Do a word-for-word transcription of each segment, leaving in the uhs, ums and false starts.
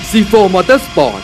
ซี โฟร์ Motorsport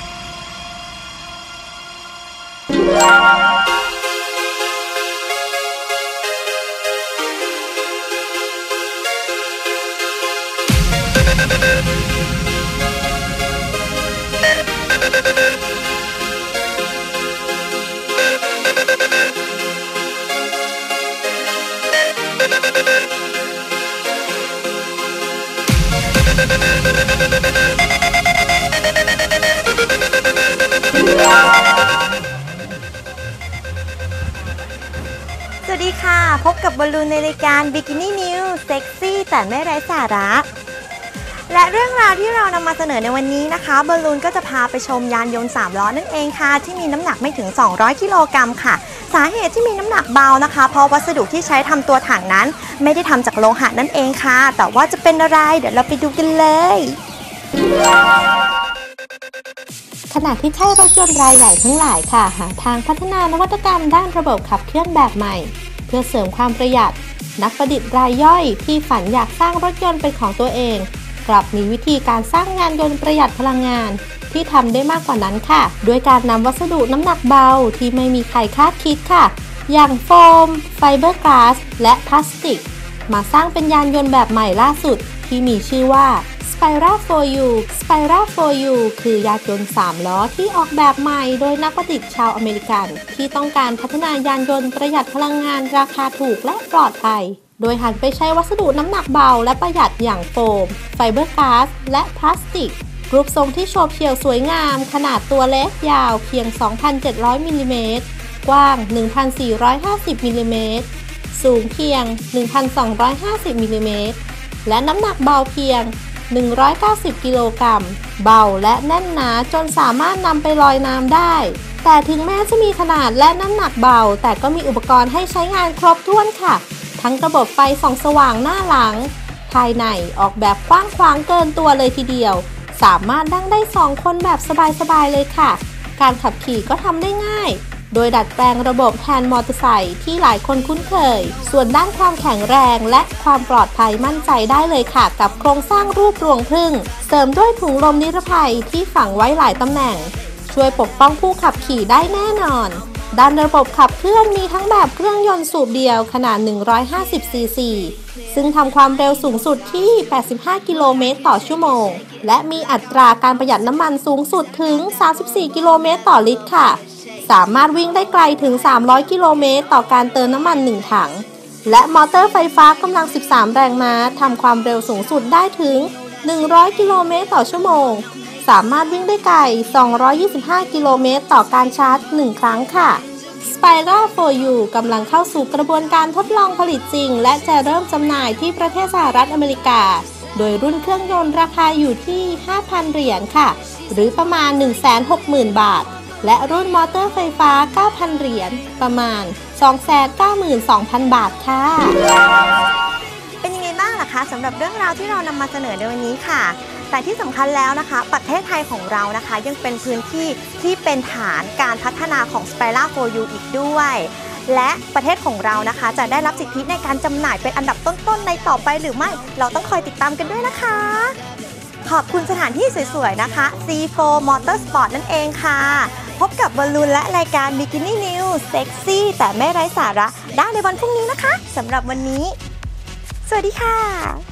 สวัสดีค่ะพบกับบอลลูนในรายการ Bikini News เซ็กซี่แต่ไม่ไร้สาระและเรื่องราวที่เรานำมาเสนอในวันนี้นะคะบอลลูนก็จะพาไปชมยานยนต์สามล้อนั่นเองค่ะที่มีน้ำหนักไม่ถึงสองร้อยกิโลกรัมค่ะสาเหตุที่มีน้ำหนักเบานะคะเพราะวัสดุที่ใช้ทำตัวถังนั้นไม่ได้ทำจากโลหะนั่นเองค่ะแต่ว่าจะเป็นอะไรเดี๋ยวเราไปดูกันเลยขณะที่ค่ายรถยนต์รายใหญ่ทั้งหลายค่ะหาทางพัฒนานวัตกรรมด้านระบบขับเคลื่อนแบบใหม่เพื่อเสริมความประหยัดนักประดิษฐ์รายย่อยที่ฝันอยากสร้างรถยนต์เป็นของตัวเองกลับมีวิธีการสร้างยานยนต์ประหยัดพลังงานที่ทำได้มากกว่านั้นค่ะด้วยการนำวัสดุน้ำหนักเบาที่ไม่มีใครคาดคิดค่ะอย่างโฟมไฟเบอร์กลาสและพลาสติกมาสร้างเป็นยานยนต์แบบใหม่ล่าสุดที่มีชื่อว่าSpira โฟร์ ยู Spira โฟร์ ยู คือยานยนต์สามล้อที่ออกแบบใหม่โดยนักประดิษฐ์ชาวอเมริกันที่ต้องการพัฒนายานยนต์ประหยัดพลังงานราคาถูกและปลอดภัยโดยหันไปใช้วัสดุน้ำหนักเบาและประหยัดอย่างโฟมไฟเบอร์กลาสและพลาสติกรูปทรงที่โฉบเฉี่ยวสวยงามขนาดตัวเล็กยาวเพียง สองพันเจ็ดร้อย มิลลิเมตรกว้าง หนึ่งพันสี่ร้อยห้าสิบ มิลลิเมตรสูงเพียง หนึ่งพันสองร้อยห้าสิบ มิลลิเมตรและน้ำหนักเบาเพียงหนึ่งร้อยเก้าสิบกิโลกรัมเบาและแน่นหนาจนสามารถนำไปลอยน้ำได้แต่ถึงแม้จะมีขนาดและน้ำหนักเบาแต่ก็มีอุปกรณ์ให้ใช้งานครบถ้วนค่ะทั้งระบบไฟส่องสว่างหน้าหลังภายในออกแบบกว้างขวางเกินตัวเลยทีเดียวสามารถนั่งได้สองคนแบบสบายๆเลยค่ะการขับขี่ก็ทำได้ง่ายโดยดัดแปลงระบบแทนมอเตอร์ไซค์ที่หลายคนคุ้นเคยส่วนด้านความแข็งแรงและความปลอดภัยมั่นใจได้เลยค่ะกับโครงสร้างรูปรวงผึ้งเสริมด้วยถุงลมนิรภัยที่ฝังไว้หลายตำแหน่งช่วยปกป้องผู้ขับขี่ได้แน่นอนด้านระบบขับเคลื่อนมีทั้งแบบเครื่องยนต์สูบเดียวขนาดหนึ่งร้อยห้าสิบซีซีซึ่งทำความเร็วสูงสุดที่แปดสิบห้ากิโลเมตรต่อชั่วโมงและมีอัตราการประหยัดน้ำมันสูงสุดถึงสามสิบสี่กิโลเมตรต่อลิตรค่ะสามารถวิ่งได้ไกลถึงสามร้อยกิโลเมตรต่อการเติมน้ำมันหนึ่งถังและมอเตอร์ไฟฟ้ากำลังสิบสามแรงม้าทำความเร็วสูงสุดได้ถึงหนึ่งร้อยกิโลเมตรต่อชั่วโมงสามารถวิ่งได้ไกลสองร้อยยี่สิบห้ากิโลเมตรต่อการชาร์จหนึ่งครั้งค่ะ Spira โฟร์ ยู กำลังเข้าสู่กระบวนการทดลองผลิตจริงและจะเริ่มจำหน่ายที่ประเทศสหรัฐอเมริกาโดยรุ่นเครื่องยนต์ราคาอยู่ที่ ห้าพัน เหรียญค่ะหรือประมาณ หนึ่งแสนหกหมื่น บาทและรุ่นมอเตอร์ไฟฟ้า เก้าพัน เหรียญประมาณ สองแสนเก้าหมื่นสองพัน บาทค่ะเป็นยังไงบ้างล่ะคะสำหรับเรื่องราวที่เรานำมาเสนอในวันนี้ค่ะแต่ที่สำคัญแล้วนะคะประเทศไทยของเรานะคะยังเป็นพื้นที่ที่เป็นฐานการพัฒนาของ Spira โฟร์ ยู อีกด้วยและประเทศของเรานะคะจะได้รับสิทธิในการจำหน่ายเป็นอันดับต้นๆในต่อไปหรือไม่เราต้องคอยติดตามกันด้วยนะคะขอบคุณสถานที่สวยๆนะคะ ซี โฟร์ Motorsport นั่นเองค่ะพบกับบอลลูนและรายการ Bikini News เซ็กซี่แต่ไม่ไร้สาระได้ในวันพรุ่งนี้นะคะสำหรับวันนี้สวัสดีค่ะ